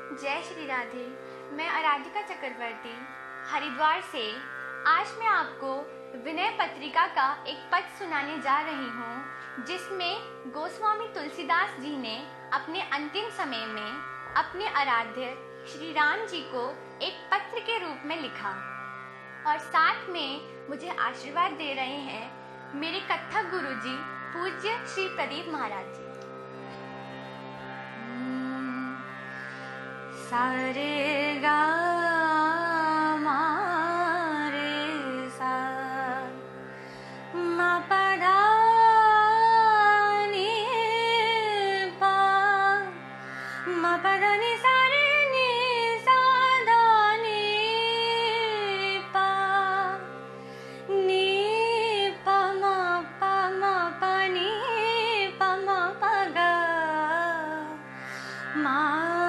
जय श्री राधे। मैं आराधिका चक्रवर्ती हरिद्वार से आज मैं आपको विनय पत्रिका का एक पद सुनाने जा रही हूँ, जिसमें गोस्वामी तुलसीदास जी ने अपने अंतिम समय में अपने आराध्य श्री राम जी को एक पत्र के रूप में लिखा और साथ में मुझे आशीर्वाद दे रहे हैं मेरे कथक गुरुजी पूज्य श्री प्रदीप महाराज जी। सारे गा मा रे सा मा पा धा नी पा मा पा धा नी सा रे नी सा धा नी पा मा पा नी पा मा पा गा मा